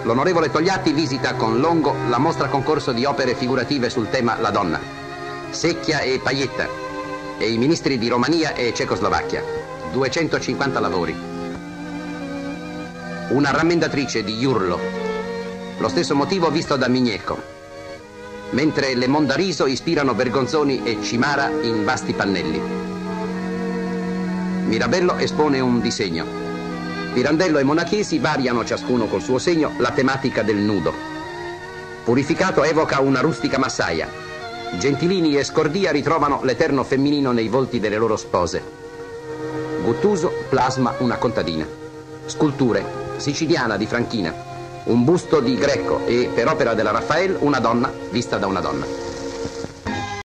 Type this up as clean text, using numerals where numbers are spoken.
L'onorevole Togliatti visita con Longo la mostra concorso di opere figurative sul tema La donna, Secchia e Paietta, e i ministri di Romania e Cecoslovacchia. 250 lavori. Una rammendatrice di Iurlo. Lo stesso motivo visto da Migneco. Mentre le Mondariso ispirano Bergonzoni e Cimara in vasti pannelli. Mirabello espone un disegno. Pirandello e Monachesi variano ciascuno col suo segno la tematica del nudo. Purificato evoca una rustica massaia. Gentilini e Scordia ritrovano l'eterno femminino nei volti delle loro spose. Guttuso plasma una contadina. Sculture, Siciliana di Franchina, un busto di Greco e, per opera della Raffaele, una donna vista da una donna.